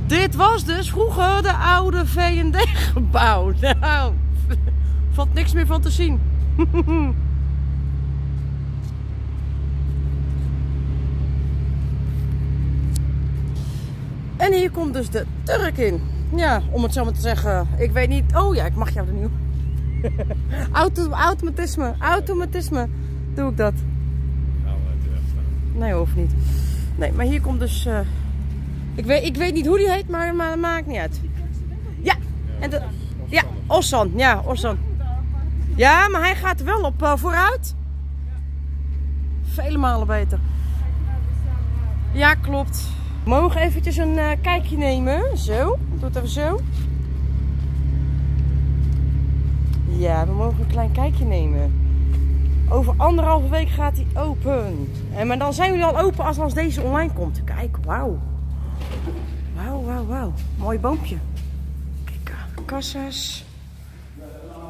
Dit was dus vroeger de oude V&D-gebouw. Nou, valt niks meer van te zien. En hier komt dus de Turk in. Ja, om het zo maar te zeggen. Ik weet niet. Oh ja, ik mag jou er nu. Automatisme. Doe ik dat? Nee, hoeft niet. Nee, maar hier komt dus... Ik weet niet hoe die heet, maar maakt niet uit. Ja, en de, ja, Ossan. Ja, Ossan. Ja, maar hij gaat er wel op vooruit. Vele malen beter. Ja, klopt. We mogen eventjes een kijkje nemen. Zo, doe het even zo. Ja, we mogen een klein kijkje nemen. Over 1,5 week gaat hij open. Maar dan zijn jullie al open als deze online komt. Kijk, wauw. Wauw. Mooi boompje. Kijk, kassa's. Wow.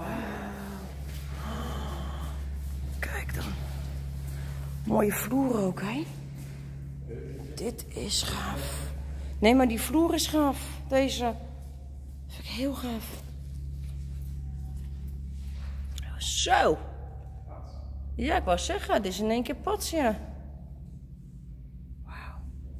Kijk dan. Mooie vloer ook, hè? Dit is gaaf. Nee, maar die vloer is gaaf. Deze vind ik heel gaaf. Zo. Ja, ik wou zeggen, dit is in één keer pats, ja. Wauw.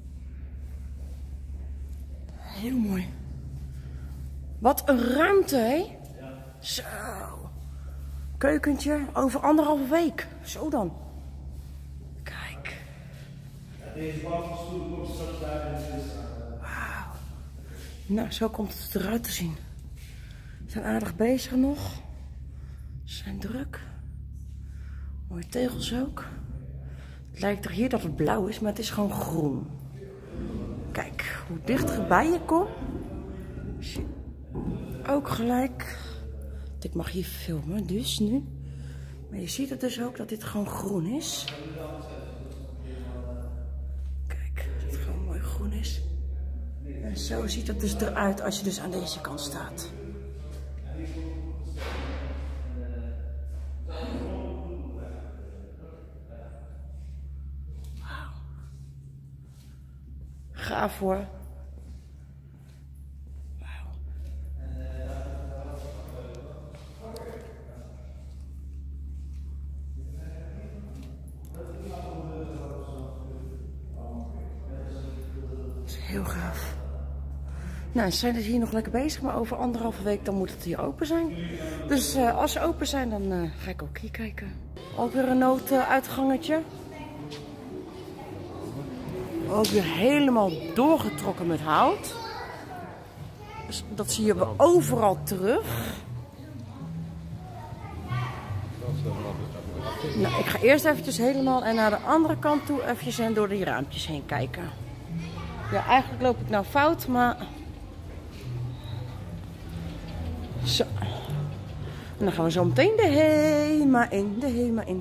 Heel mooi. Wat een ruimte, hè? Ja. Zo. Keukentje over 1,5 week. Zo dan. Kijk. Deze wafelstoel komt straks daar in de. Wauw. Nou, zo komt het eruit te zien. Ze zijn aardig bezig nog. Ze zijn druk. Mooie tegels ook. Het lijkt er hier dat het blauw is, maar het is gewoon groen. Kijk, hoe dichter bij je komt. Ook gelijk. Ik mag hier filmen, dus nu. Maar je ziet het dus ook dat dit gewoon groen is. Kijk, dat het gewoon mooi groen is. En zo ziet het dus eruit als je dus aan deze kant staat. Gaaf hoor. Wauw. Dat is heel gaaf. Nou, ze zijn dus hier nog lekker bezig, maar over 1,5 week dan moet het hier open zijn. Dus als ze open zijn, dan ga ik ook hier kijken. Ook weer een nooduitgangetje. Ook weer helemaal doorgetrokken met hout. Dus dat zie je overal terug. Nou, ik ga eerst eventjes helemaal en naar de andere kant toe eventjes en door die raampjes heen kijken. Ja, eigenlijk loop ik nou fout, maar... Zo. En dan gaan we zo meteen de HEMA in.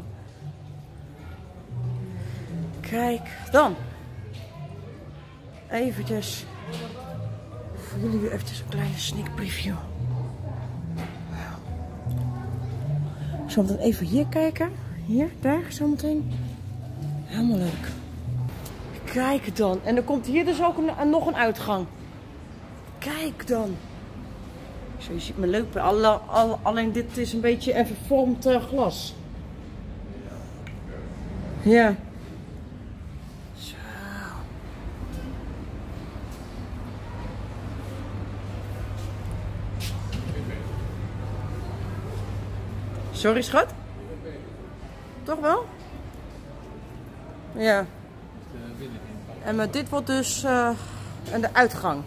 Kijk, dan. Eventjes voor jullie weer eventjes een kleine sneak preview. Zometeen even hier kijken. Hier, daar, zometeen. Helemaal leuk. Kijk dan. En er komt hier dus ook nog een uitgang. Kijk dan. Zo, je ziet me lopen. Alleen dit is een beetje een vervormd glas. Ja. Sorry, schat? Toch wel? Ja. En maar dit wordt dus de uitgang.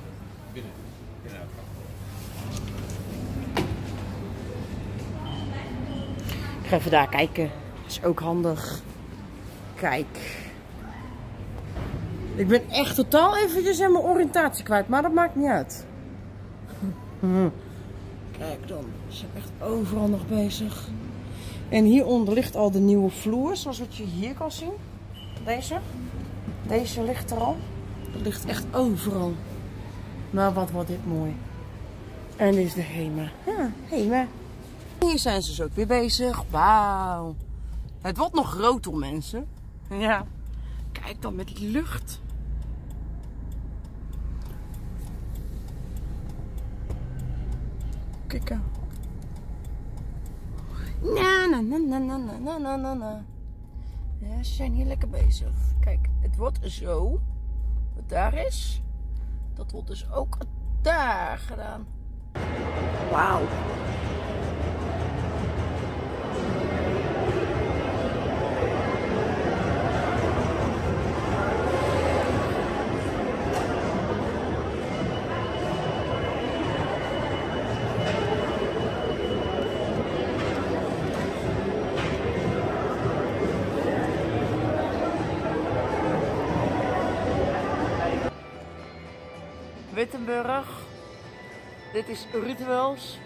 Ik ga even daar kijken. Dat is ook handig. Kijk. Ik ben echt totaal eventjes aan mijn oriëntatie kwijt, maar dat maakt niet uit. Kijk dan, ze zijn echt overal nog bezig. En hieronder ligt al de nieuwe vloer, zoals wat je hier kan zien. Deze ligt er al. Dat ligt echt overal. Nou, wat wordt dit mooi. En dit is de HEMA. Ja, HEMA. Hier zijn ze dus ook weer bezig. Wauw. Het wordt nog groter, mensen. Ja. Kijk dan met lucht. kijken. Na na na na na na na na na. Ja, ze zijn hier lekker bezig. Kijk, het wordt zo. Wat daar is, dat wordt dus ook daar gedaan. Wauw. Wittenburg. Dit is Rituals.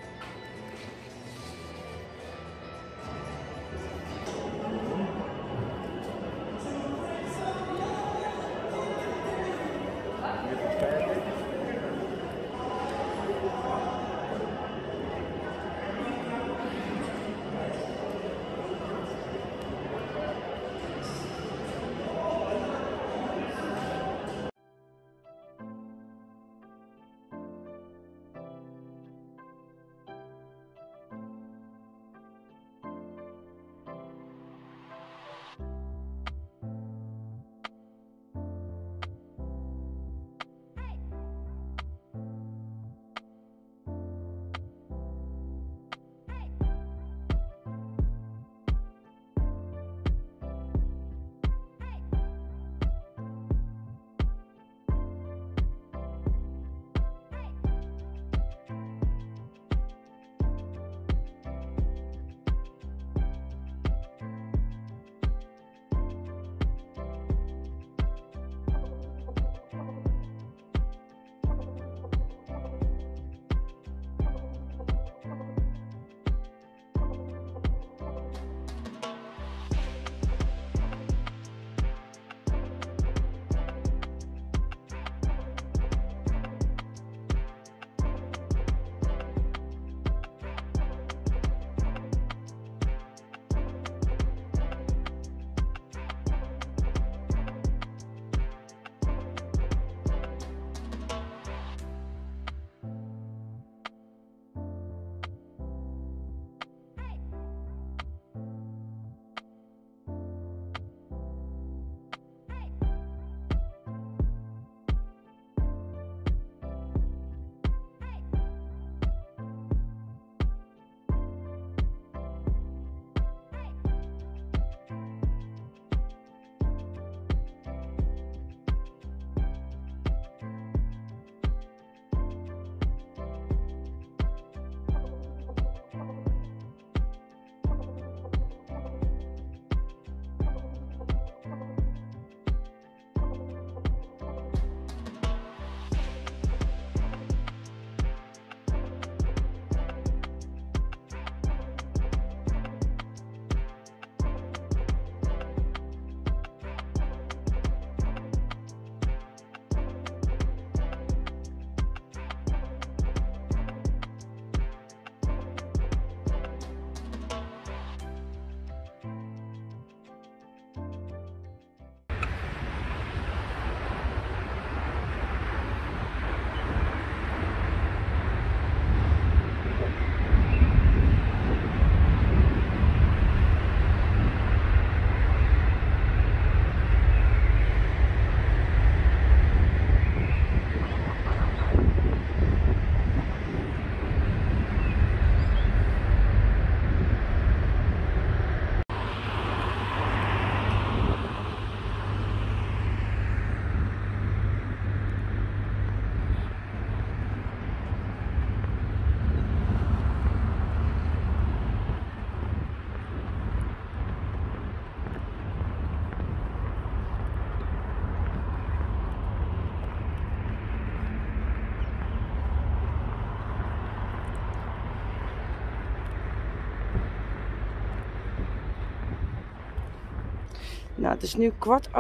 Nou, het is nu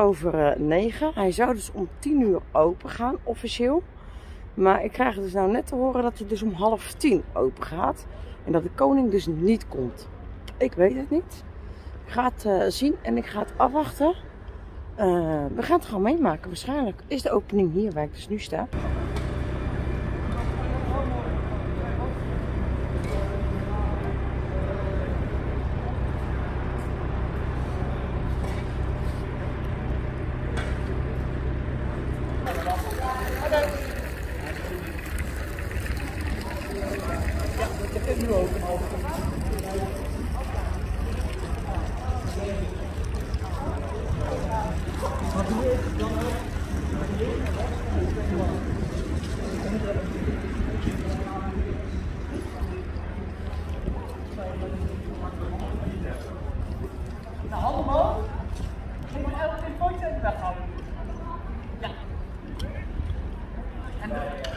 9:15. Hij zou dus om 10:00 open gaan, officieel. Maar ik krijg dus nou net te horen dat hij dus om 9:30 open gaat. En dat de koning dus niet komt. Ik weet het niet. Ik ga het zien en ik ga het afwachten. We gaan het gewoon meemaken. Waarschijnlijk is de opening hier waar ik dus nu sta.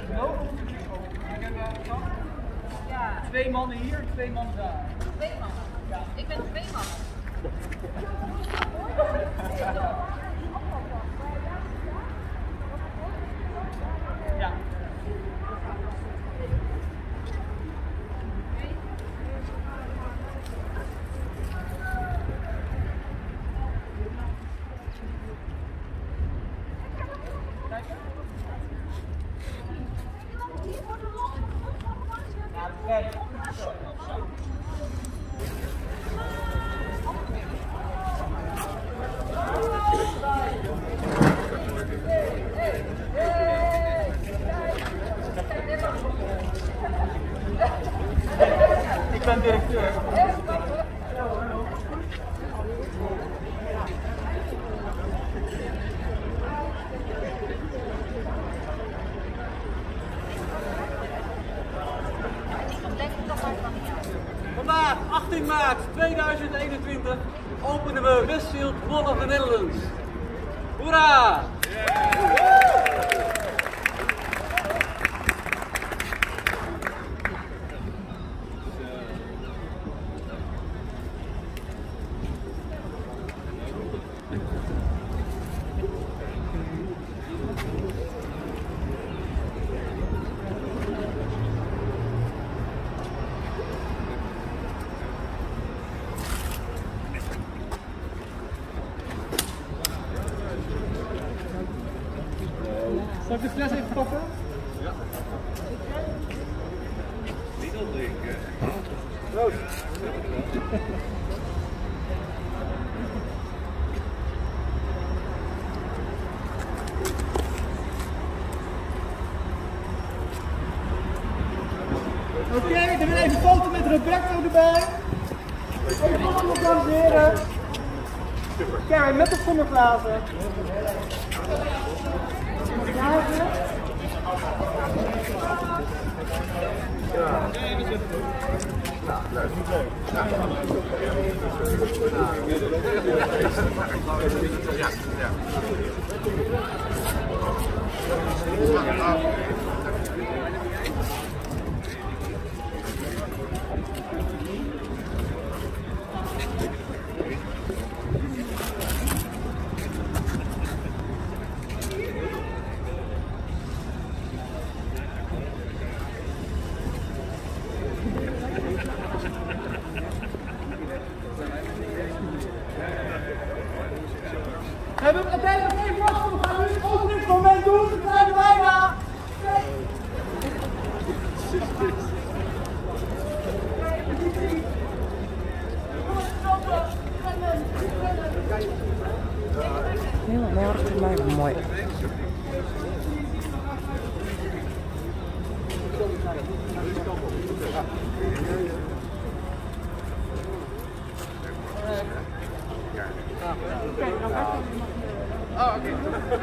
Ja. 2 mannen hier, 2 mannen daar. 2 mannen? Ja. Ik ben 2 mannen. Ja. Ik ben directeur. Vandaag, 18 maart 2021, openen we Westfield Mall of the Netherlands. Hoera! Zal ik de fles even pakken? Ja. Niet al drinken. Roos. Oké, dan wil even een foto met Roberto erbij. Even allemaal, dames en heren. Karen met de zonneglazen. We hebben uiteindelijk nog even wachten, we gaan nu het openingsmoment doen, we zijn er bijna! Heel mooi. Oh, oké.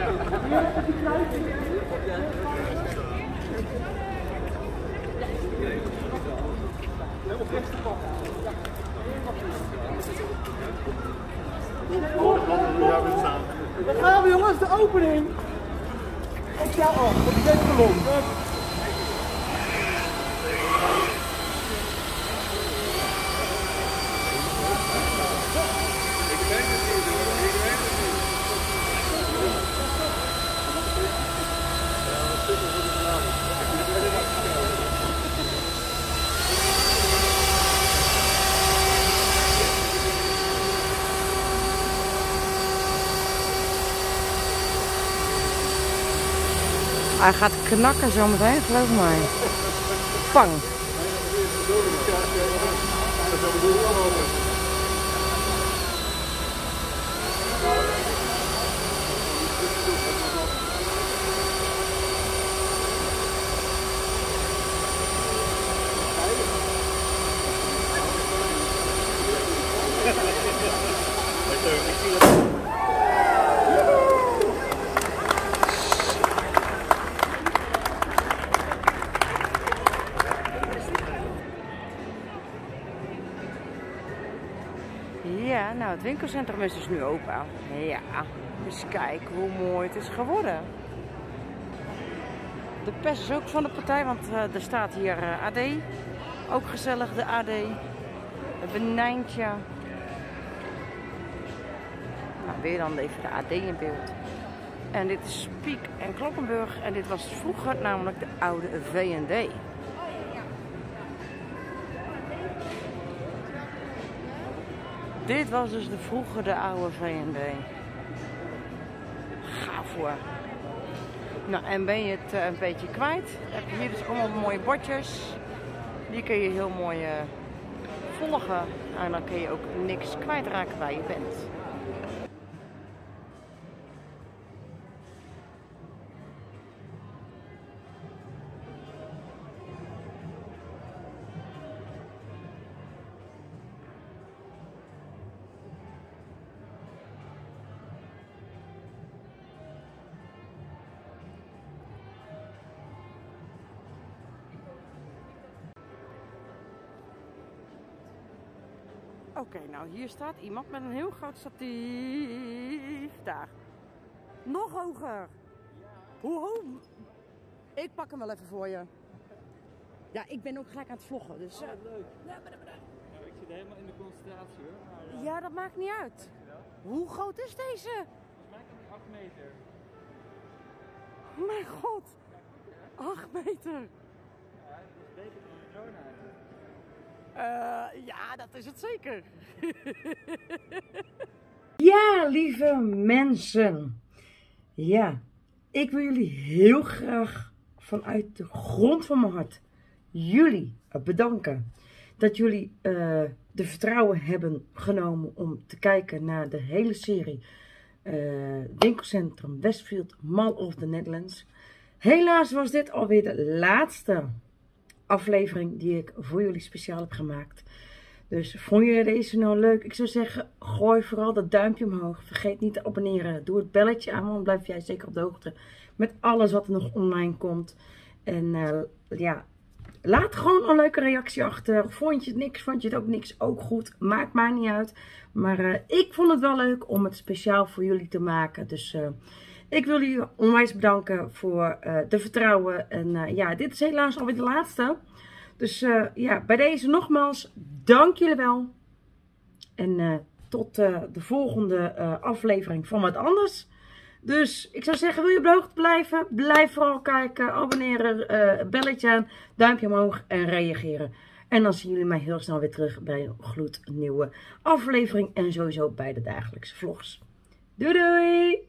Dan gaan we, jongens, de opening. Op jou af, op de kolom. Hij gaat knakken zometeen, geloof mij. Pang. Ja, nou het winkelcentrum is dus nu open. Ja, dus kijk hoe mooi het is geworden. De pers is ook van de partij, want er staat hier AD. Ook gezellig, de AD. Het venijntje. Nou, weer dan even de AD in beeld. En dit is Spiek en Kloppenburg. En dit was vroeger namelijk de oude V&D. Dit was dus vroeger de oude V&D. Gaaf hoor. Nou, en ben je het een beetje kwijt, heb je hier dus allemaal mooie bordjes. Die kun je heel mooi volgen. En dan kun je ook niks kwijtraken waar je bent. Oké, nou hier staat iemand met een heel groot statief. Daar. Nog hoger. Hoe hoog? Ik pak hem wel even voor je. Ja, ik ben ook gelijk aan het vloggen. Dus, leuk. Ja, ik zit helemaal in de concentratie hoor. Maar, ja, dat maakt niet uit. ja. Hoe groot is deze? Volgens mij kan die 8 meter. Mijn god. 8 meter. Ja, dat is beter dan een drone eigenlijk. Ja, dat is het zeker. Ja, lieve mensen. Ja, ik wil jullie heel graag vanuit de grond van mijn hart jullie bedanken. Dat jullie de vertrouwen hebben genomen om te kijken naar de hele serie Winkelcentrum Westfield Mall of the Netherlands. Helaas was dit alweer de laatste aflevering die ik voor jullie speciaal heb gemaakt. Dus vond je deze nou leuk? Ik zou zeggen, gooi vooral dat duimpje omhoog. Vergeet niet te abonneren. Doe het belletje aan, want dan blijf jij zeker op de hoogte met alles wat er nog online komt. En ja, laat gewoon een leuke reactie achter. Vond je het niks? Vond je het ook niks? Ook goed. Maakt mij niet uit. Maar ik vond het wel leuk om het speciaal voor jullie te maken. Dus ik wil jullie onwijs bedanken voor de vertrouwen. En ja, dit is helaas alweer de laatste. Dus ja, bij deze nogmaals, dank jullie wel. En tot de volgende aflevering van wat anders. Dus ik zou zeggen, wil je op de hoogte blijven? Blijf vooral kijken, abonneren, belletje aan, duimpje omhoog en reageren. En dan zien jullie mij heel snel weer terug bij een gloednieuwe aflevering. En sowieso bij de dagelijkse vlogs. Doei doei!